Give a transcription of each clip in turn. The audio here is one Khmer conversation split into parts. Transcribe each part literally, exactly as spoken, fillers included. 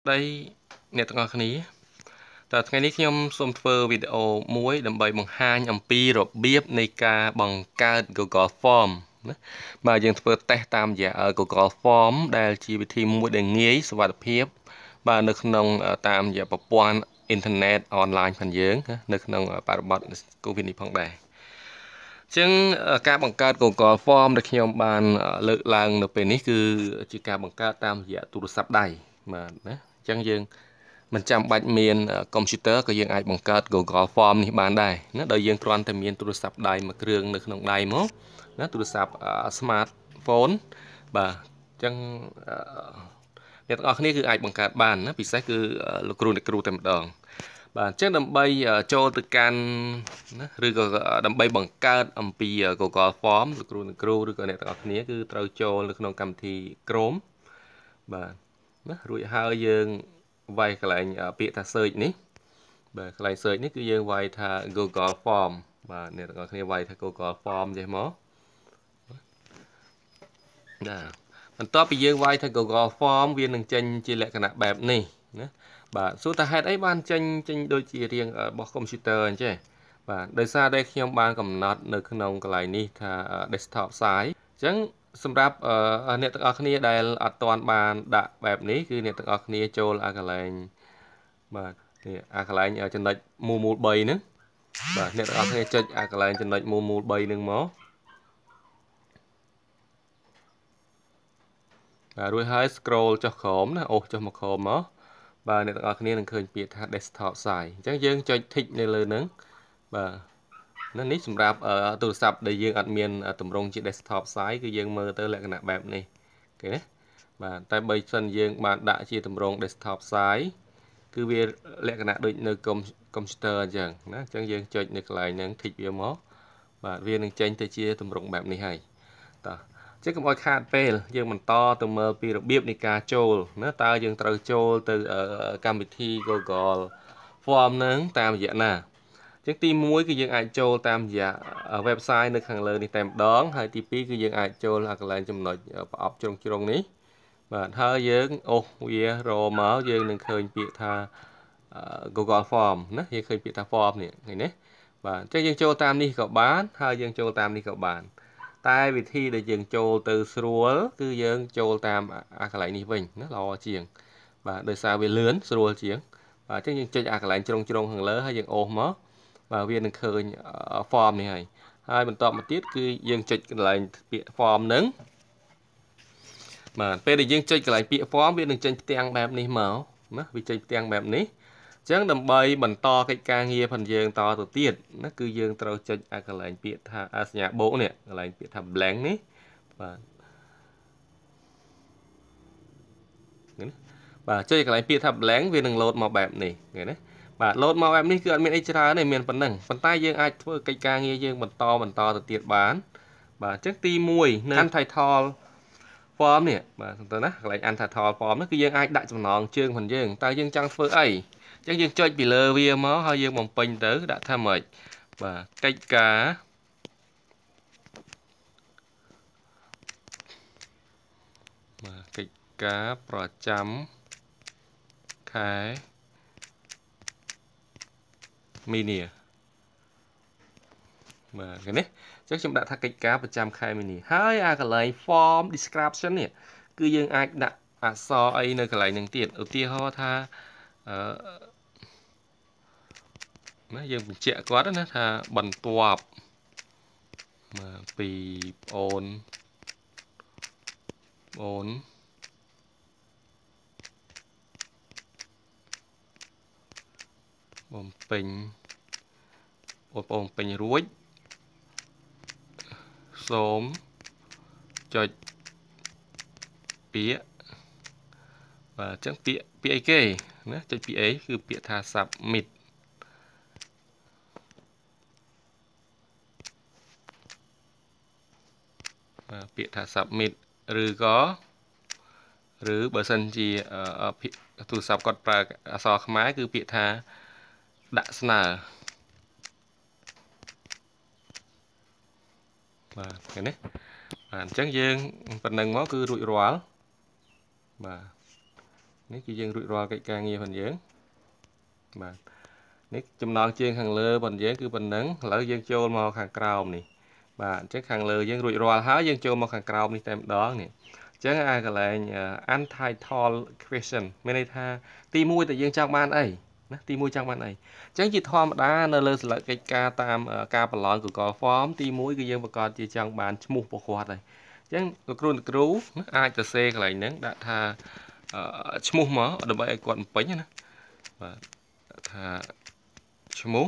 đây nè tụi ngọc níแต่ថ្ងៃនេះខ្ញុំសូមធ្វើវីដេអូមួយដើម្បីបង្ហាញអំពីរបៀបនៃការបង្កើត Google Form ណាបាទយើងធ្វើតេស្តតាមរយៈ Google Form ដែលជាវិធីមួយដែលងាយសុវត្ថិភាពបាទនៅក្នុងតាមរយៈប្រព័ន្ធអ៊ីនធឺណិតអនឡាញផងយើងនៅក្នុងបរិបទ COVID នេះផងដែរអញ្ចឹងការបង្កើត Google Form ដែលខ្ញុំបានលើកឡើងនៅពេលនេះគឺជាការបង្កើតតាមរយៈទូរស័ព្ទដៃបាទណាអញ្ចឹងយើងមិនចាំបាច់មានកុំព្យូទ័រក៏យើងអាចបង្កើត Google Form នេះបានដែរណាដោយយើងគ្រាន់តែមានទូរស័ព្ទដៃមួយគ្រឿងនៅក្នុងដៃមកណាទូរស័ព្ទ Smartphone បាទអញ្ចឹងអ្នកទាំងអស់គ្នាគឺអាចបង្កើតបានណាពិសេសគឺលោកគ្រូអ្នកគ្រូតែម្ដងបាទអញ្ចឹងដើម្បីចូលទៅកាន់ណាឬក៏ដើម្បីបង្កើតអំពី Google Form លោកគ្រូអ្នកគ្រូឬក៏អ្នកទាំងអស់គ្នាគឺត្រូវចូលនៅក្នុងកម្មវិធី Chrome បាទណារួចហើយយើងវាយកន្លែងពាក្យថា search នេះបាទកន្លែង search នេះគឺយើងវាយថា Google Form បាទអ្នកទាំងអស់គ្នាវាយថា Google Form ចេះមកណាបន្ទាប់ពីយើងវាយថា Google Form វានឹងចេញជាលក្ខណៈបែបនេះណាបាទសួរថាហេតុអីបានចេញចេញដូចជារាងរបស់កុំព្យូទ័រអញ្ចឹងបាទដោយសារតែខ្ញុំបានកំណត់នៅក្នុងកន្លែងនេះថា desktop size អញ្ចឹងសម្រាប់អ្នកទាំងអស់គ្នាដែលអត់ទាន់បានដាក់បែបនេះគឺអ្នកទាំងអស់គ្នាចូលអាកន្លែងបាទនេះអាកន្លែងចំណុចមូលមូល3ហ្នឹងបាទអ្នកទាំងអស់គ្នាចុចអាកន្លែងចំណុចមូលមូល3ហ្នឹងមកបាទរួចហើយ scroll ចុះក្រោមណាអូសចុះមកក្រោមមកបាទអ្នកទាំងអស់គ្នានឹងឃើញពាក្យថា desktop size អញ្ចឹងយើងចុច tick នៅលើហ្នឹងបាទនៅនេះសម្រាប់ទូរស័ព្ទដែលយើងអត់មានតម្រង់ជា desktop size គឺយើងមើលទៅលក្ខណៈបែបនេះអូខេបាទតែបើសិនយើងបានដាក់ជាតម្រង់ desktop size គឺវាលក្ខណៈដូចនៅកុំកុំព្យូទ័រអញ្ចឹងណាអញ្ចឹងយើងចុចនៅកន្លែងហ្នឹង tick វាមកបាទវានឹងចេញទៅជាតម្រង់បែបនេះហើយតោះអញ្ចឹងកុំឲ្យខាតពេលយើងបន្តទៅមើលពីរបៀបនៃការចូលណាតើយើងត្រូវចូលទៅកម្មវិធី Google Form ហ្នឹងតាមរយៈណាអញ្ចឹងទីមួយគឺយើងអាចចូលតាមរយៈ website នៅខាងលើនេះតែម្ដងហើយទីពីរគឺយើងអាចចូលកន្លែងចំណុចប្រអប់ជ្រុងជ្រុងនេះបាទហើយយើងអូសវារមកយើងនឹងឃើញពាក្យថា Google Form ណាយើងឃើញពាក្យថា Form នេះឃើញទេបាទអញ្ចឹងយើងចូលតាមនេះក៏បានហើយយើងចូលតាមនេះក៏បានតែវិធីដែលយើងចូលទៅស្រួលគឺយើងចូលតាមអាកន្លែងនេះវិញណាល្អជាងបាទដោយសារវាលឿនស្រួលជាងបាទអញ្ចឹងយើងចុចអាកន្លែងជ្រុងជ្រុងខាងលើហើយយើងអូសមកបាទវានឹងឃើញ form នេះហើយហើយបន្តមកទៀតគឺយើងចុចកន្លែងពាក្យ form ហ្នឹងបាទពេលដែលយើងចុចកន្លែងពាក្យ form វានឹងចេញផ្ទាំងបែបនេះមកណាវាចេញផ្ទាំងបែបនេះអញ្ចឹងដើម្បីបន្តកិច្ចការងារផងយើងតទៅទៀតណាគឺយើងត្រូវចុចអាកន្លែងពាក្យថាសញ្ញាបូកនេះកន្លែងពាក្យថា blank នេះបាទបាទចុចកន្លែងពាក្យថា blank វានឹង load មកបែបនេះឃើញទេបាទ load មកបែបនេះគឺអត់មានអីច្រើនទេមានប៉ុណ្ណឹងប៉ុន្តែយើងអាចធ្វើកិច្ចការងារយើងបន្តបន្តទៅទៀតបានបាទអញ្ចឹងទីមួយនៅ title form នេះបាទទៅណាកន្លែង title form នេះគឺយើងអាចដាក់ចំណងជើងផងយើងតើយើងចង់ធ្វើអីអញ្ចឹងយើងចុចពីលើវាមកហើយយើងបំពេញទៅដាក់ថាម៉េចបាទកិច្ចការបាទកិច្ចការប្រចាំខែមីនាបាទឃើញទេអញ្ចឹងខ្ញុំដាក់ថាកិច្ចការប្រចាំខែមីនាហើយអាកន្លែង form description នេះគឺយើងអាចដាក់អក្សរអីនៅកន្លែងហ្នឹងទៀតឧទាហរណ៍ថាអឺណាយើងបញ្ជាក់គាត់ណាថាបន្ទាប់មកពីប្អូនប្អូនបំពេញបងប្អូនពេញរួចសូមចុចពាក្យបាទអញ្ចឹងពាក្យពាក្យអីគេណាចុចពាក្យអីគឺពាក្យថា submit បាទពាក្យថា submit ឬក៏ឬបើសិនជាទូរស័ព្ទគាត់ប្រើអក្សរខ្មែរគឺពាក្យថាដាក់ស្នើបាទឃើញទេបាទអញ្ចឹងយើងប៉ុណ្ណឹងមកគឺរួចរាល់បាទនេះគឺយើងរួចរាល់កិច្ចការងាររបស់យើងបាទនេះចំណងជើងខាងលើរបស់យើងគឺប៉ុណ្ណឹងឥឡូវយើងចូលមកខាងក្រោមនេះបាទអញ្ចឹងខាងលើយើងរួចរាល់ហើយយើងចូលមកខាងក្រោមនេះតែម្ដងនេះអញ្ចឹងអាកន្លែង untitled question មានន័យថាទីមួយតើយើងចង់បានអីណាទីមួយចង់បានអីអញ្ចឹងជាធម្មតានៅលើសិលឹកកិច្ចការតាមការបន្លំ Google Form ទីមួយគឺយើងប្រកាសជាចង់បានឈ្មោះរបស់គាត់ហើយអញ្ចឹងលោកគ្រូលោកគ្រូអាចទៅសេកន្លែងហ្នឹងដាក់ថាឈ្មោះមកដើម្បីឲ្យគាត់បំពេញណាបាទថាឈ្មោះ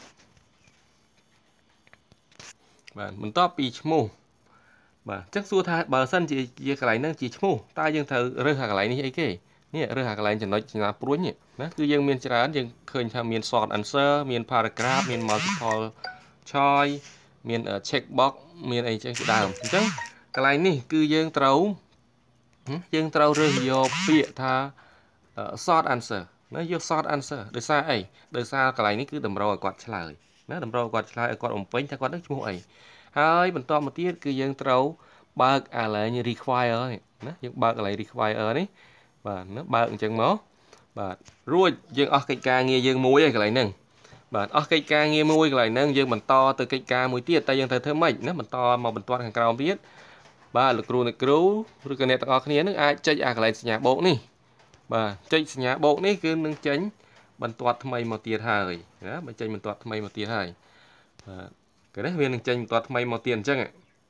បាទបន្ទាប់ពីឈ្មោះបាទអញ្ចឹងសួរថាបើសិនជាជាកន្លែងហ្នឹងជាឈ្មោះតើយើងត្រូវរើសអាកន្លែងនេះអីគេនេះរើសអាកន្លែងចំណុចចំណាព្រួញនេះណាគឺយើងមានច្រើនយើងឃើញថាមាន short answer មាន paragraph មាន multiple choice មាន check box មានអីចឹងជាដើមអញ្ចឹងកន្លែងនេះគឺយើងត្រូវយើងត្រូវរើសយកពាក្យថា short answer ណាយក short answer ដោយសារអីដោយសារកន្លែងនេះគឺតម្រូវឲ្យគាត់ឆ្លើយណាតម្រូវឲ្យគាត់ឆ្លើយឲ្យគាត់បំពេញថាគាត់នឹងឈ្មោះអីហើយបន្តមកទៀតគឺយើងត្រូវបើកអាកន្លែង require នេះណាយើងបើកកន្លែង require នេះបាទណាបើកអញ្ចឹងមកបាទរួចយើងអស់កិច្ចការងារយើងមួយហើយកន្លែងហ្នឹងបាទអស់កិច្ចការងារមួយកន្លែងហ្នឹងយើងបន្តទៅកិច្ចការមួយទៀតតែយើងត្រូវធ្វើម៉េចណាបន្តមកបន្ទាត់ខាងក្រោមទៀតបាទលោកគ្រូអ្នកគ្រូឬក៏អ្នកទាំងអស់គ្នានឹងអាចចុចអាកន្លែងសញ្ញាបូកនេះបាទចុចសញ្ញាបូកនេះគឺនឹងចេញបន្ទាត់ថ្មីមកទៀតហើយណាបើចេញបន្ទាត់ថ្មីមកទៀតហើយបាទគឺនេះវានឹងចេញបន្ទាត់ថ្មីមកទៀតអញ្ចឹង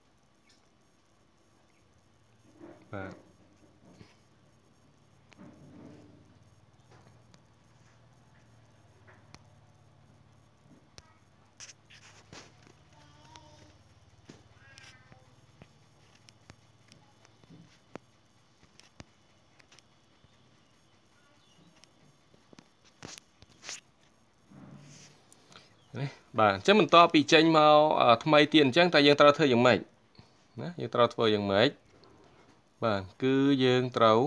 បាទនេះបាទអញ្ចឹងបន្ទាប់ពីចេញមកថ្មីទៀតអញ្ចឹងតើយើងត្រូវធ្វើយ៉ាងម៉េចណាយើងត្រូវធ្វើយ៉ាងម៉េចបាទគឺយើងត្រូវ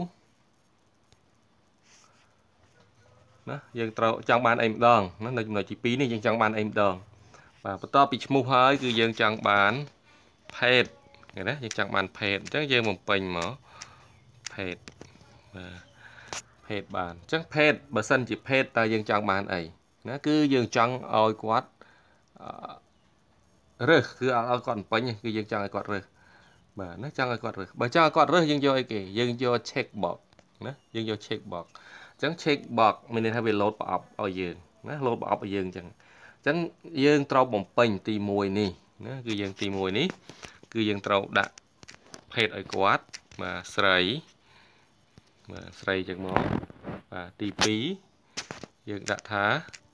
ណាយើងត្រូវចង់បានអីម្ដងណានៅចំណុចទីពីរនេះយើងចង់បានអីម្ដងបាទបន្ទាប់ពីឈ្មោះហើយគឺយើងចង់បានភេទឃើញណាយើងចង់បានភេទអញ្ចឹងយើងបំពេញមកភេទបាទភេទបានអញ្ចឹងភេទបើសិនជាភេទតើយើងចង់បានអីណាគឺយើងចង់ឲ្យគាត់រើសគឺឲ្យគាត់បំពេញគឺយើងចង់ឲ្យគាត់រើសបាទណាចង់ឲ្យគាត់រើសបើចង់ឲ្យគាត់រើសយើងយកអីគេយើងយក check box ណាយើងយក check box អញ្ចឹង check box មានន័យថាវា load ប្រអប់ឲ្យយើងណា load ប្រអប់ឲ្យយើងអញ្ចឹងអញ្ចឹងយើងត្រូវបំពេញទីមួយនេះណាគឺយើងទីមួយនេះគឺយើងត្រូវដាក់ភេទឲ្យគាត់បាទស្រីបាទស្រីចឹងមកបាទទីពីរយើងដាក់ថា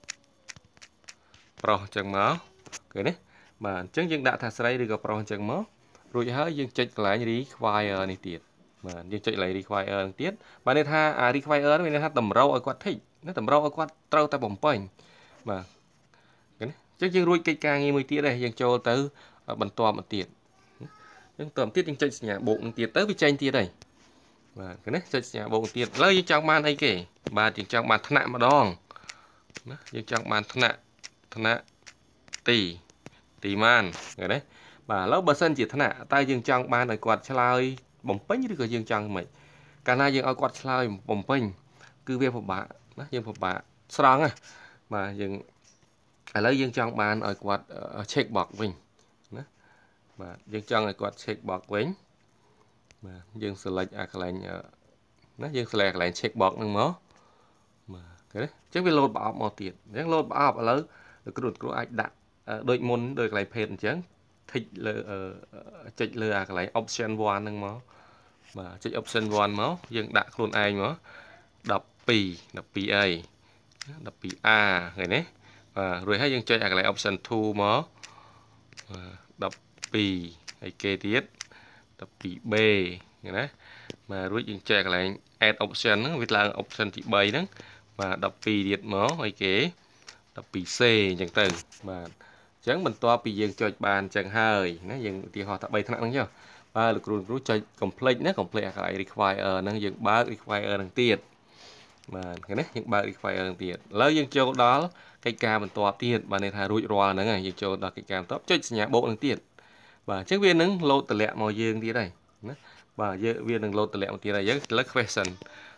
ប្រុសចឹងមកឃើញទេបាទអញ្ចឹងយើងដាក់ថាស្រីឬក៏ប្រុសអញ្ចឹងមករួចហើយយើងចុចកន្លែង require នេះទៀតបាទយើងចុចកន្លែង require នេះទៀតបាទន័យថាអា require នេះមានន័យថាតម្រូវឲ្យគាត់ tick ណាតម្រូវឲ្យគាត់ត្រូវតែបំពេញបាទឃើញទេអញ្ចឹងយើងរួចកិច្ចការងារមួយទៀតដែរយើងចូលទៅបន្តមកទៀតអញ្ចឹងតទៅទៀតយើងចុចសញ្ញាបូកនឹងទៀតទៅវាចេញទៀតហើយបាទឃើញទេចុចសញ្ញាបូកទៀតឥឡូវយើងចង់បានអីគេបាទយើងចង់បានថ្នាក់ម្ដងណាយើងចង់បានថ្នាក់ថ្នាក់ទីទីម៉ានឃើញទេបាទឥឡូវបើសិនជាថ្នាក់តើយើងចង់បានឲ្យគាត់ឆ្លើយបំពេញឬក៏យើងចង់មិនកាលណាយើងឲ្យគាត់ឆ្លើយបំពេញគឺវាពិបាកណាយើងពិបាកស្រង់ណាបាទយើងឥឡូវយើងចង់បានឲ្យគាត់ check box វិញណាបាទយើងចង់ឲ្យគាត់ check box វិញបាទយើង select អាកន្លែងណាយើង select កន្លែង check box ហ្នឹងមកបាទឃើញទេអញ្ចឹងវា load ប្រអប់មកទៀតអញ្ចឹង load ប្រអប់ឥឡូវលោកគ្រូគ្រូអាចដាក់ដូចមុនដូចកន្លែង page អញ្ចឹង thích លើចុចលើអាកន្លែង option 1ហ្នឹងមកបាទចុច option 1មកយើងដាក់ខ្លួនឯងមកដប់ពីរ ដប់ពីរអីដប់ពីរ A ឃើញទេបាទរួចហើយយើងចុចអាកន្លែង option 2មកបាទដប់ពីរហើយគេទៀតដប់ពីរ B ឃើញទេបាទរួចយើងចុចអាកន្លែង add option ហ្នឹងវាឡើង option ទី3ហ្នឹងបាទដប់ពីរទៀតមកហើយគេដប់ពីរ C អញ្ចឹងទៅបាទអញ្ចឹងបន្ទាប់ពីយើងចុចបានអញ្ចឹងហើយណាយើងឧទាហរណ៍ថាបីថ្នាក់ហ្នឹងចុះបាទលោកគ្រូគ្រូចុច complete ណា complete អាកន្លែង require ហ្នឹងយើងបើក require ហ្នឹងទៀតបាទឃើញទេយើងបើក require ហ្នឹងទៀតឥឡូវយើងចូលដល់កិច្ចការបន្ទាប់ទៀតបាទន័យថារួចរាល់ហ្នឹងហើយយើងចូលដល់កិច្ចការបន្ទាប់ចុចសញ្ញាបូកហ្នឹងទៀតបាទអញ្ចឹងវានឹង load តម្លាក់មកយើងទៀតហើយណាបាទយើងវានឹង load តម្លាក់មកទៀតហើយយើងលើ question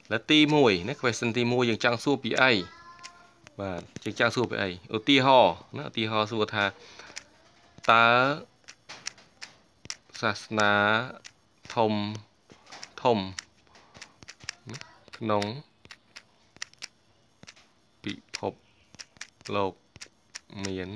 là ti mùi nó question ti mùi dừng trang su pi ai và dừng trang su pi ai ở ti ho nó ti ho su tha ta sasna thom thom nông bị phộp lộc miến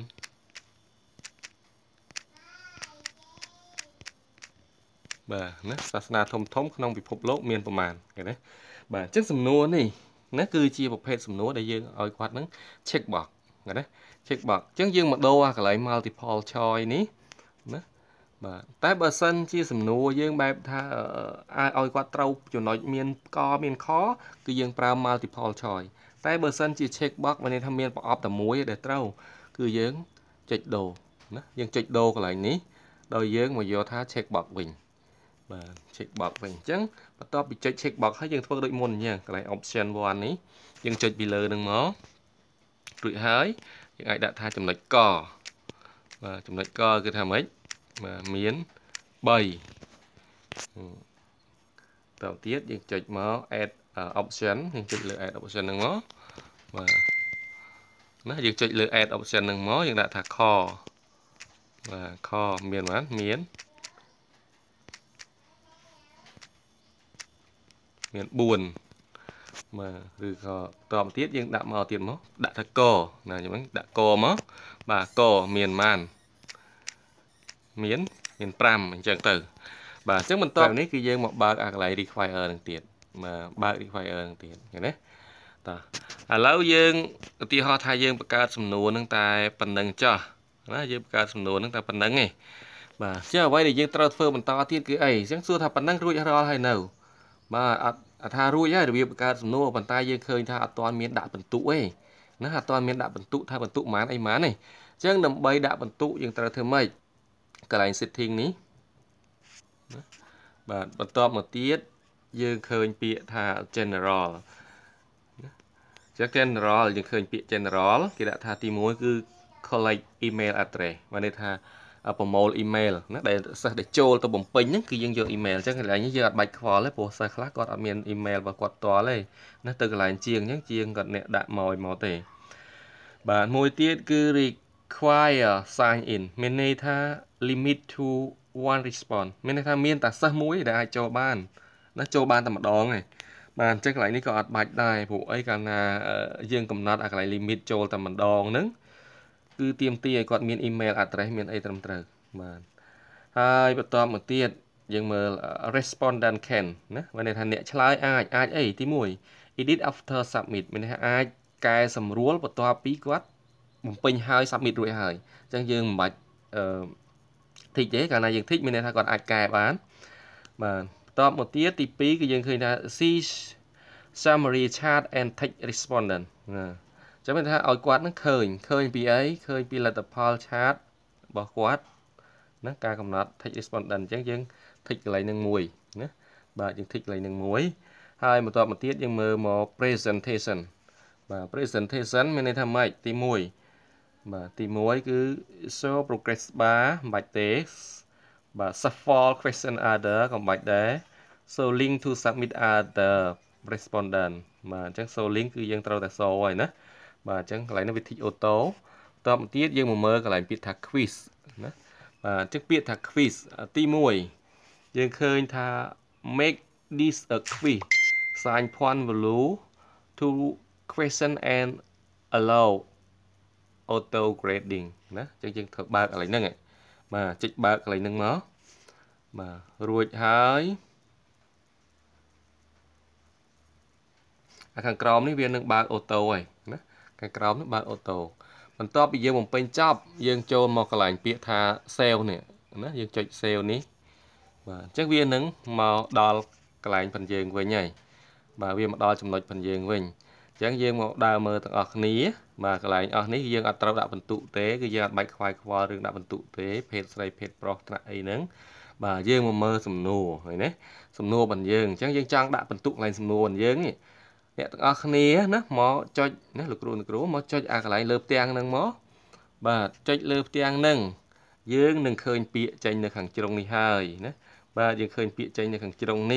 bà nó sasna thom thom nông bị phộp lộc miếnประมาณ cái đấy bà chắc sầm nua này nó cứ chia một phe sầm nua để dương oi quạt nó check box cái đấy check box chắc dương mặc đồ cái lại multiple choice ní nó bà tại bờ sân chia sầm nua dương bài tha ai oi quạt trâu cho nói miền co miền khó cứ dương pra multiple choice tại bờ sân chia check box và nên tham miền bỏ tầm muối để trâu cứ dương check đồ nó dương check đồ cái lại ní đôi dương mà vô tha check box bình bà check box bình chẳng bắt đầu bị check check box hay dương thôi đội môn nha cái này option one ní dương check bị lơ đừng mó rụi hái những ai đã tha chấm lệch cò và chấm lệch cò cứ tham ấy mà miến bầy đầu tiết dương check mó add uh, option dương check lơ add option đừng mó và nó dương check lơ add option đừng mó dương đã tha kho và kho miến mán miến miền buồn mà từ tòm tiết nhưng đã màu tiền mó đã thật cổ là những đã cổ mó bà cổ miền man miến miền pram mình chẳng từ bà chắc mình tòm ní cứ dương một ba à lại đi khoai ở đằng tiền mà ba đi khoai ở đằng tiền cái đấy ta à lâu dương thì họ thay dương bạc ca sầm nua nâng tài phần nâng cho nó dương bạc ca sầm nua nâng tài phần nâng này bà chưa vậy để dương transfer mình to tiết cái ấy chẳng xưa thà phần nâng rủi ro hay nào màทารู้ย่าเดี๋ยวการสำนวนบรรทายยังเคยทาตอนเมียนด่าบรรทุเอ้นะฮะตอนเมียนด่าบรรทุทาบรรทุหมาไอ้หมาเนี่ยจังนำใบด่าบรรทุยังตราเธอไม่กระไรสิทธิงนี้บาดบรรทอมาเตี้ยยังเคยเปียทา general จาก general ยังเคยเปีย general กิจทาตีมวยคือ collect email address วันนี้ทาประมวลอีเมลนะได้สักได้โจลตัวบ่มปิงนั่นคือยังเยอะอีเมลจังอะไรนี่เยอะใบคอเลยโปรใส่คลาสก็เอาเมียนอีเมลvàกดตัวเลยนะตัวอะไรเชียงยังเชียงก็เนี่ยด่ามอยมอเตะบาทมวยเตี้ยคือ require sign in เมนในท่า limit to one response เมนในท่าเมียนแต่สักมวยได้โจบ้านนะโจบ้านแต่มาดองไงบานจังอะไรนี่ก็อัดใบได้ผู้ไอ้การนายังกำหนดอะไร limit โจแต่มาดองนึงคือเตรียมตีไอ้กอดมีนอีเมลอัดไรมีนไอ้ตรมตรึกมาให้ประตอมมาเตียดยังเมื่อ respondent can นะวันในทันเนี่ยใช้อาจอาจไอ้ที่มวย edit after submit มันให้อาจกายสำรวจประตอปีกวัดมันเป็นหาย submit ด้วยหายจังยังบัดทิศเจ๊การนายยังทิศมันในทางก่อนอาจกายบ้านมาตอมมาเตียดตีปีก็ยังเคยนะ see summary chat and text respondentจะเป็นถ้าเอากวาดนั่งเคยเคยปีไอ้เคยปีละแต่พอชาร์จบอกกวาดนะการกำหนดทิศ respondent จังยังทิศอะไรหนึ่งมวยนะบายังทิศอะไรหนึ่งมวยให้มาต่อมาเทียบยังมือมา presentation บา presentation ไม่ได้ทำไมตีมวยบาตีมวยคือ show progress bar บัตรเตสบา shuffle question order ของบัตรเด show link to submit other respondent มาจัง show link คือยังเราแต่ show ไว้นะbà chẳng lại nó về thị ô tô tóm tiết dương một mơ cái lại biết thạc quiz bà chắc biết thạc quiz ti mùi dương khơi tha make this a quiz sign point value to question and allow auto grading đó chẳng chẳng thật ba cái lại nâng này mà trích ba cái lại nâng nó mà ruột hái thằng crom này viên nâng ba ô tô này cái crom nó ba ô tô mình to bây giờ một bên chop dương cho một cái lạnh bịa tha sale nè nó dương cho sale ní và chắc viên nứng màu đo cái lạnh phần dương với nhảy và viên một đo chấm lệch phần dương với chẳng dương một đào mơ tầng ở ní mà cái lạnh ở ní dương ở trâu đạo phần tụ tế cái dương bạch khoai khoa rừng đạo phần tụ tế pet say pet pro này nứng và dương một mơ sầm nô này nè sầm nô phần dương chẳng dương trang đạo phần tụ lại sầm nô phần dương nhỉเนี่ยตั้งอันนี้นะหมอจอยนะลูกครูลูกครูหมอจอยอะไรเลือบเตียงนึงหมอบาดจอยเลือบเตียงนึงยืงนึงเคยเปียใจในขังจรงนี่หายนะบาดยังเคยเปียใจในขังจรงนี่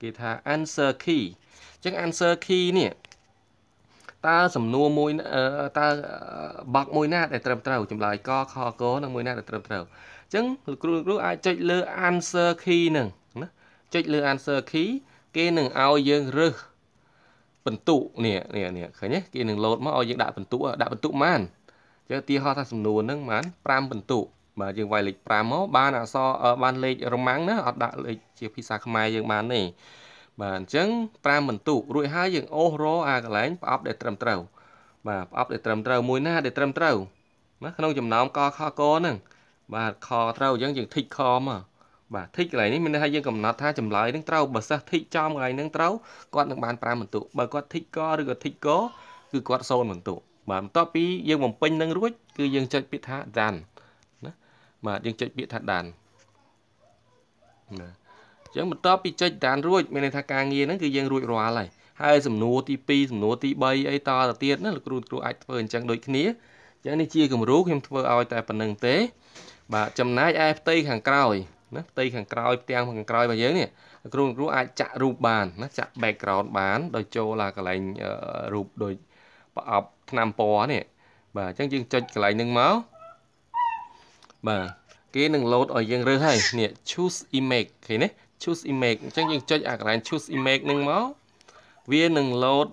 គេថា answer key អញ្ចឹង answer key នេះតើសំណួរមួយតើប័ក្សមួយណាដែលត្រឹមត្រូវចម្លើយកខកនឹងមួយណាដែលត្រឹមត្រូវអញ្ចឹងលោកគ្រូគ្រូអាចចុចលើ answer key ហ្នឹងណាចុចលើ answer key គេនឹងឲ្យយើងរើសបន្ទុកនេះនេះនេះឃើញទេគេនឹង load មកឲ្យយើងដាក់បន្ទុកដាក់បន្ទុកប៉ុន្មានអញ្ចឹងឧទាហរណ៍ថាសំណួរហ្នឹងប៉ុន្មានប្រាំបន្ទុកបាទយើងវាយលេខប្រាំមកបានអក្សរបានលេខរម៉ាំងណាអត់ដាក់លេខជាភាសាខ្មែរយើងបានទេបាទអញ្ចឹងប្រាំបន្ទុករួចហើយយើងអូសរអាកន្លែងប្រអប់ដែលត្រឹមត្រូវបាទប្រអប់ដែលត្រឹមត្រូវមួយណាដែលត្រឹមត្រូវណាក្នុងចំណោមកខកហ្នឹងបាទខត្រូវអញ្ចឹងយើងធីកខមកបាទធីកកន្លែងនេះមានន័យថាយើងកំណត់ថាចម្លើយហ្នឹងត្រូវបើសិស្សធីកចំកន្លែងហ្នឹងត្រូវគាត់នឹងបានប្រាំបន្ទុកបើគាត់ធីកកឬក៏ធីកកគឺគាត់សូន្យបន្ទុកបាទបន្ទាប់ពីយើងបំពេញនឹងរួចគឺយើងចុចពាក្យថា done ណាបាទយើងចុចពាក្យថា done ណាអញ្ចឹងបន្ទាប់ពីចុច done រួចមានន័យថាការងារហ្នឹងគឺយើងរួចរាល់ហើយហើយសំណួរទីពីរសំណួរទីបីអីតទៅទៀតណាលោកគ្រូគ្រូអាចធ្វើអញ្ចឹងដូចគ្នាអញ្ចឹងនេះជាគំរូខ្ញុំធ្វើឲ្យតែប៉ុណ្្នឹងទេបាទចំណែកឯផ្ទៃខាងក្រោយណាផ្ទៃខាងក្រោយផ្ទាំងខាងក្រោយរបស់យើងនេះគ្រូគ្រូអាចចាក់រូបបានណាចាក់ background បានដោយចូលឡាកន្លែងរូបដូចប្រអប់ថ្នាំពណ៌នេះបាទអញ្ចឹងយើងចុចកន្លែងហ្នឹងមកបាទគេនឹង load ឲ្យយើងរើសហើយនេះ choose image ឃើញទេ choose image អញ្ចឹងយើងចុចអាកន្លែង choose image ហ្នឹងមកវានឹង load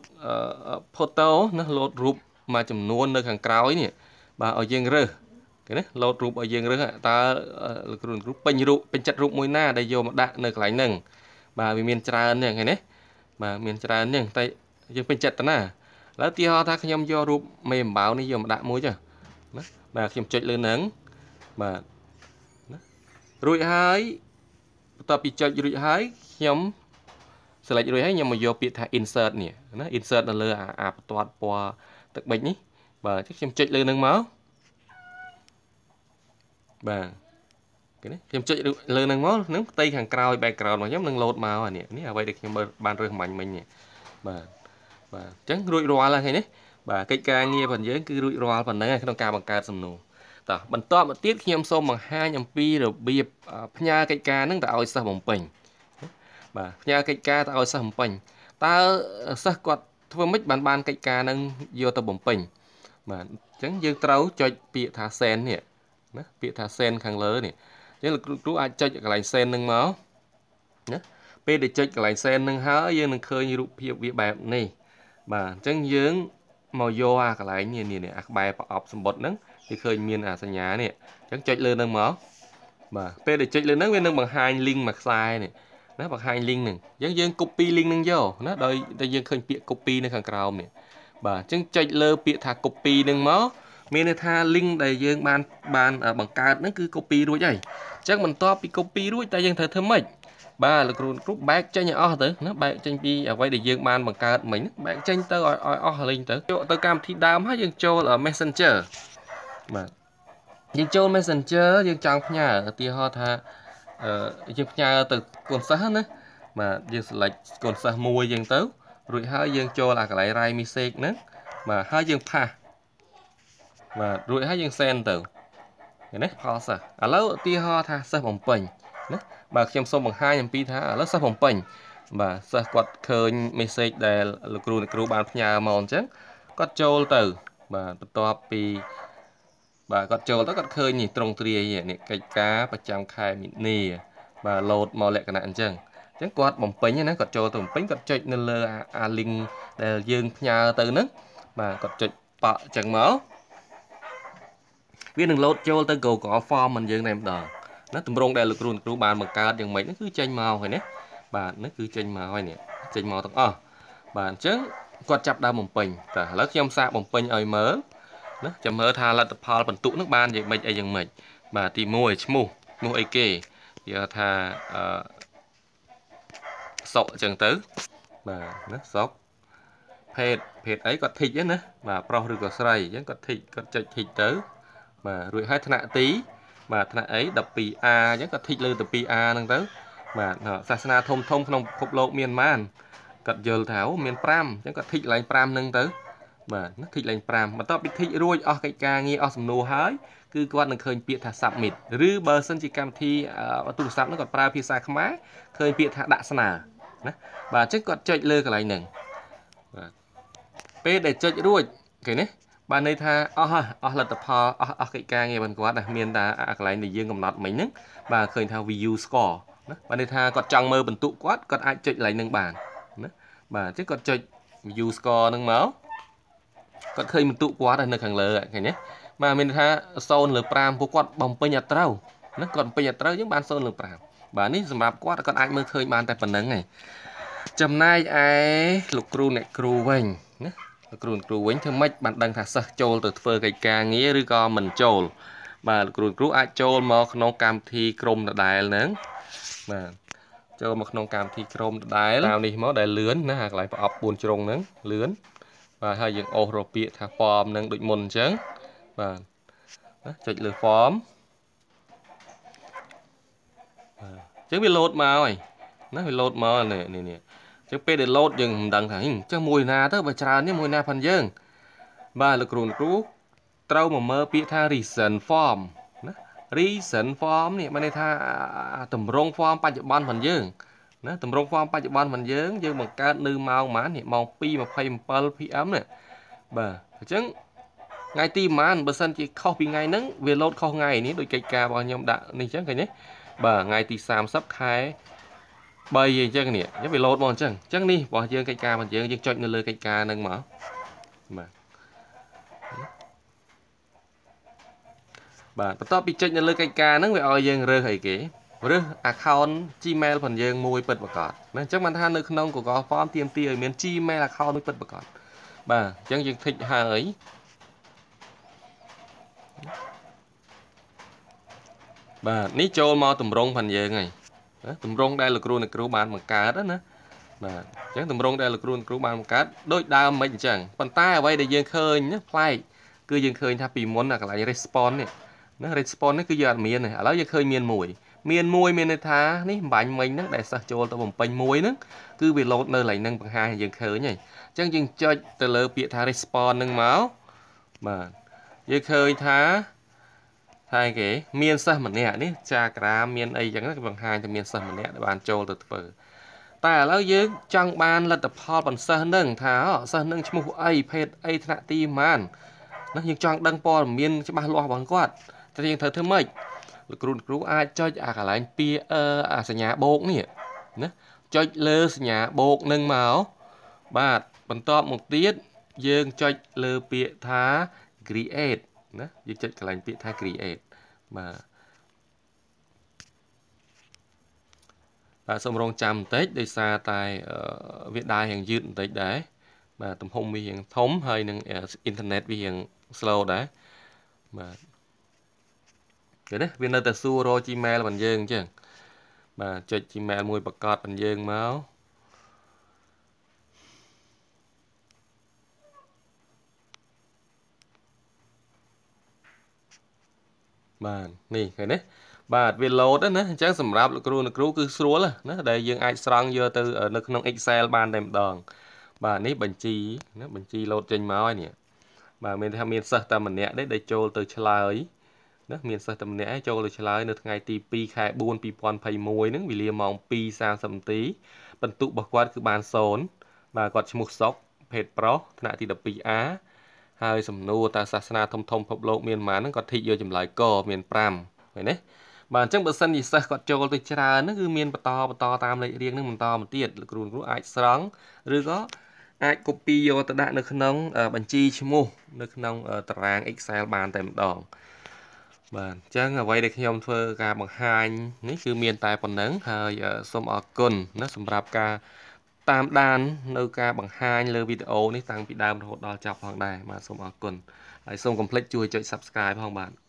photo ណា load រូបមួយចំនួននៅខាងក្រោយនេះបាទឲ្យយើងរើសឃើញទេ load រូបឲ្យយើងរើសតើលោកគ្រូគ្រូពេញរូបពេញចិត្តរូបមួយណាដែលយកមកដាក់នៅកន្លែងហ្នឹងបាទវាមានច្រើនហ្នឹងឃើញទេបាទមានច្រើនហ្នឹងតែយើងពេញចិត្តទៅណាឥឡូវឧទាហរណ៍ថាខ្ញុំយករូបមេអំបៅនេះយកមកដាក់មួយចុះណាបាទខ្ញុំចុចលើហ្នឹងបាទណារួចហើយបន្ទាប់ពីចុចរួចហើយខ្ញុំ select រួចហើយខ្ញុំមកយកពាក្យថា insert នេះណា insert នៅលើអាបន្ទាត់ពណ៌ទឹកប៊ិចនេះបាទខ្ញុំចុចលើហ្នឹងមកបាទគេនេះខ្ញុំចុចលើហ្នឹងមកហ្នឹងផ្ទៃខាងក្រោយ background របស់ខ្ញុំនឹង load មកអានេះនេះអ្វីដែលខ្ញុំបានរើសមាញ់មិញនេះបាទបាទអញ្ចឹងរួចរាល់ហើយឃើញទេបាទកិច្ចការងាររបស់យើងគឺរួចរាល់ប៉ុណ្ណឹងក្នុងការបង្កើតសំណួរតោះបន្តមកទៀតខ្ញុំសូមបង្ហាញអំពីរបៀបផ្ញើកិច្ចការហ្នឹងទៅឲ្យសិស្សបំពេញបាទផ្ញើកិច្ចការទៅឲ្យសិស្សបំពេញតើសិស្សគាត់ធ្វើម៉េចបានបានកិច្ចការហ្នឹងយកទៅបំពេញបាទអញ្ចឹងយើងត្រូវចុចពាក្យថា send នេះណាពាក្យថា send ខាងលើនេះអញ្ចឹងលោកគ្រូអាចចុចកន្លែង send ហ្នឹងមកណាពេលដែលចុចកន្លែង send ហ្នឹងហើយយើងនឹងឃើញរូបភាពវាបែបនេះបាទអញ្ចឹងយើងមកយកអាកន្លែងនេះនេះអាក្បែរប្រអប់សម្បត្តិហ្នឹងវាឃើញមានអាសញ្ញានេះអញ្ចឹងចុចលើហ្នឹងមកបាទពេលដែលចុចលើហ្នឹងវានឹងបង្ហាញ link មួយខ្សែនេះណាបង្ហាញ link ហ្នឹងអញ្ចឹងយើង copy link ហ្នឹងយកណាដោយតែយើងឃើញពាក្យ copy នៅខាងក្រោមនេះបាទអញ្ចឹងចុចលើពាក្យថា copy ហ្នឹងមកមានន័យថា link ដែលយើងបានបានបង្កើតហ្នឹងគឺ copy រួចហើយអញ្ចឹងបន្ទាប់ពី copy រួចតែយើងត្រូវធ្វើម៉េចបាទលោកគ្រូគ្រូបែកចេញឲ្យអស់ទៅណាបែកចេញពីអ្វីដែលយើងបានបង្កើតមិញបែកចេញទៅឲ្យអស់លេងទៅចូលទៅកម្មវិធីដើមហើយយើងចូល Messenger បាទយើងចូល Messenger យើងចង់ផ្ញើឧទាហរណ៍ថាអឺយើងផ្ញើទៅកូនសិស្សណាបាទយើង select កូនសិស្សមួយយើងទៅរួចហើយយើងចូលអាកន្លែង write message ហ្នឹងបាទហើយយើងផាសបាទរួចហើយយើង send ទៅឃើញទេផលសិស្សឥឡូវឧទាហរណ៍ថាសិស្សបំពេញណាបាទខ្ញុំសូមបង្ហាញអំពីថាឥឡូវសិស្សបំពេញបាទសិស្សគាត់ឃើញ message ដែលលោកគ្រូអ្នកគ្រូបានផ្ញើមកអញ្ចឹងគាត់ចូលទៅបាទបន្ទាប់ពីបាទគាត់ចូលទៅគាត់ឃើញនេះត្រង់ទ្រាយនេះកិច្ចការប្រចាំខែមីនាបាទ load មកលក្ខណៈអញ្ចឹងអញ្ចឹងគាត់បំពេញណាគាត់ចូលទៅបំពេញគាត់ចុចនៅលើអា link ដែលយើងផ្ញើទៅហ្នឹងបាទគាត់ចុចប៉ក់អញ្ចឹងមកវានឹង load ចូលទៅ Google Form មិនយើងតែម្ដងណាទម្រង់ដែលលោកគ្រូគ្រូបានបង្កើតយ៉ាងម៉េចហ្នឹងគឺចេញមកហើយណាបាទនេះគឺចេញមកហើយនេះចេញមកទាំងអស់បាទអញ្ចឹងគាត់ចាប់ដើមបំពេញតើឥឡូវខ្ញុំសាកបំពេញឲ្យមើលណាចាំមើលថាលទ្ធផលបន្ទុកហ្នឹងបានយ៉ាងម៉េចអីយ៉ាងម៉េចបាទទីមួយឈ្មោះឈ្មោះអីគេយកថាអឺសុកអញ្ចឹងទៅបាទណាសុកភេទភេទអីគាត់ធីកណាបាទប្រុសឬក៏ស្រីអញ្ចឹងគាត់ធីកគាត់ចុចធីកទៅបាទរួចហើយថ្នាក់ទីបាទថ្នាក់អី ដប់ពីរ អា អញ្ចឹងគាត់ធីកលើ ដប់ពីរ អា ហ្នឹងទៅបាទសាសនាធំធំក្នុងពិភពលោកមានប៉ុន្មានគាត់យល់ថាអូមានប្រាំអញ្ចឹងគាត់ធីកឡើងប្រាំហ្នឹងទៅបាទណាធីកឡើងប្រាំបន្ទាប់ពីធីករួចអស់កិច្ចការងារអស់សំណួរហើយគឺគាត់នឹងឃើញពាក្យថា submit ឬបើសិនជាកម្មវិធីទូរស័ព្ទហ្នឹងគាត់ប្រើភាសាខ្មែរឃើញពាក្យថាដាក់ស្នើណាបាទអញ្ចឹងគាត់ចុចលើកន្លែងហ្នឹងបាទពេលដែលចុចរួចឃើញទេបាទន័យថាអស់អស់លទ្ធផលអស់អស់កិច្ចការងាររបស់គាត់មានតែអាកន្លែងដែលយើងកំណត់មិញហ្នឹងបាទឃើញថា view score ណាបាទន័យថាគាត់ចង់មើលបន្ទុកគាត់គាត់អាចចុចកន្លែងហ្នឹងបានណាបាទអញ្ចឹងគាត់ចុច view score ហ្នឹងមកគាត់ឃើញបន្ទុកគាត់នៅខាងលើឃើញទេបាទមានថាศูนย์លើห้าពួកគាត់បំពេញអត់ត្រូវណាគាត់បំពេញអត់ត្រូវយើងបានศูนย์លើห้าបាទនេះសម្រាប់គាត់គាត់អាចមើលឃើញបានតែប៉ុណ្្នឹងឯងចំណែកឯលោកគ្រូអ្នកគ្រូវិញណាលោកគ្រូអ្នកគ្រូវិញធ្វើម៉េចបានដឹងថាសិស្សចូលទៅធ្វើកិច្ចការងារឬក៏មិនចូលបាទលោកគ្រូគ្រូអាចចូលមកក្នុងកម្មវិធីក្រុមដដែលហ្នឹងបាទចូលមកក្នុងកម្មវិធីក្រុមដដែលតាមនេះមកដែលលឿនណាកន្លែងប្រអប់បួនជ្រុងហ្នឹងលឿនបាទហើយយើងអូសរកពាក្យថា form នឹងដូចមុនអញ្ចឹងបាទចុចលើ form បាទអញ្ចឹងវា load មកហើយណាវា load មកនេះនេះនេះអញ្ចឹងពេលដែល load យើងមិនដឹងថាអញ្ចឹងមួយណាទៅបើច្រើននេះមួយណាផងយើងបាទលោកគ្រូគ្រូត្រូវមកមើលពាក្យថា recent form ណា recent form នេះមានន័យថាតម្រង់ form បច្ចុប្បន្នផងយើងណាតម្រង់ form បច្ចុប្បន្នផងយើងយើងបង្កើតនៅម៉ោងប៉ុន្មាននេះម៉ោង ពីរម៉ាីbảy pm នេះបាទអញ្ចឹងថ្ងៃទីប៉ុន្មានបើសិនជាខុសពីថ្ងៃហ្នឹងវាលោតខុសថ្ងៃនេះដូចកិច្ចការរបស់ខ្ញុំដាក់នេះអញ្ចឹងឃើញទេបាទថ្ងៃទីសាមសិបខែបីអញ្ចឹងនេះអញ្ចឹងវាលោតមកអញ្ចឹងអញ្ចឹងនេះរបស់យើងកិច្ចការរបស់យើងយើងចុចនៅលើកិច្ចការហ្នឹងមកបាទបាទបន្ទាប់ពីចុចនៅលើកិច្ចការហ្នឹងវាឲ្យយើងរើសអីគេរើស account Gmail ផងយើងមួយពិតប្រាកដណាអញ្ចឹងបានថានៅក្នុង Google Form ទាមទារឲ្យមាន Gmail account មួយពិតប្រាកដបាទអញ្ចឹងយើងthíchហើយបាទនេះចូលមកតម្រង់ផងយើងហើយតម្រង់ដែលលោកគ្រូអ្នកគ្រូបានបង្កើតណាបាទអញ្ចឹងតម្រង់ដែលលោកគ្រូអ្នកគ្រូបានបង្កើតដូចដើមមិនអញ្ចឹងប៉ុន្តែអ្វីដែលយើងឃើញណាប្លែកគឺយើងឃើញថាពីមុនអាកន្លែង response នេះណា response នេះគឺយើងអត់មានទេឥឡូវយើងឃើញមានមួយមានមួយមានន័យថានេះបាញ់មិញហ្នឹងដែលសិស្សចូលទៅបំពេញមួយហ្នឹងគឺវា load នៅកន្លែងហ្នឹងបង្ហាញឲ្យយើងឃើញហើយអញ្ចឹងយើងចុចទៅលើពាក្យថា response ហ្នឹងមកបាទយើងឃើញថាថាគេមានសិស្សម្នាក់នេះចាក្រាមមានអីចឹងគេបង្ហាញថាមានសិស្សម្នាក់ដែលបានចូលទៅធ្វើតែឥឡូវយើងចង់បានលទ្ធផលបន្សិស្សហ្នឹងថាសិស្សហ្នឹងឈ្មោះអីភេទអីថ្នាក់ទីប៉ុន្មានណាយើងចង់ដឹងព័ត៌មានច្បាស់លាស់របស់គាត់តែយើងត្រូវធ្វើម៉េចលោកគ្រូគ្រូអាចចុចអាកន្លែងពាក្យអាសញ្ញាបូកនេះណាចុចលើសញ្ញាបូកនឹងមកបាទបន្ទាប់មកទៀតយើងចុចលើពាក្យថា create ណាយើងចុចកន្លែងពាក្យថា create បាទបាទសូមរងចាំបន្តិចដោយសារតែវាដើរយ៉ាងយឺតបន្តិចដែរបាទទំហំវារៀងធំហើយនឹងអ៊ីនធឺណិតវារៀង slow ដែរបាទឃើញទេវានៅតែសួររក Gmail របស់យើងអញ្ចឹងបាទចុច Gmail មួយប្រកាសរបស់យើងមកបាទនេះឃើញទេបាទវា load ណាអញ្ចឹងសម្រាប់លោកគ្រូអ្នកគ្រូគឺស្រួលណាដែលយើងអាចស្រង់យកទៅនៅក្នុង Excel បានតែម្ដងបាទនេះបញ្ជីណាបញ្ជី load ចេញមកហើយនេះបាទមានថាមានសិស្សតែម្នាក់ទេដែលចូលទៅឆ្លើយណាមានសិស្សតែម្នាក់ឯងចូលទៅឆ្លើយនៅថ្ងៃទីពីរខែបួន ពីរពាន់ยี่สิบเอ็ดហ្នឹងវេលាម៉ោងពីរសាមសិបនាទីបន្ទុករបស់គាត់គឺបានศูนย์បាទគាត់ឈ្មោះសុកភេទប្រុសថ្នាក់ទីដប់ពីរអាហើយសំណួរតើសាសនាធំធំពិភពលោកមានប៉ុន្មានហ្នឹងគាត់ធីកយកចម្លើយកមានប្រាំឃើញទេបាទអញ្ចឹងបើសិនជាសិស្សគាត់ចូលទៅច្រើនហ្នឹងគឺមានបន្តបន្តតាមលេខរៀងហ្នឹងបន្តមកទៀតលោកគ្រូគ្រូអាចស្រង់ឬក៏អាច copy យកទៅដាក់នៅក្នុងបញ្ជីឈ្មោះនៅក្នុងតារាង Excel បានតែម្ដងបាទអញ្ចឹងអ្វីដែលខ្ញុំធ្វើការបង្ហាញនេះគឺមានតែប៉ុណ្ណឹងហើយសូមអរគុណណាសម្រាប់ការតាមដាននៅការបង្ហាញលើវីដេអូនេះតាំងពីដើមរហូតដល់ចប់ផងដែរបាទសូមអរគុណហើយសូមកុំភ្លេចជួយចុច Subscribe ផងបាទ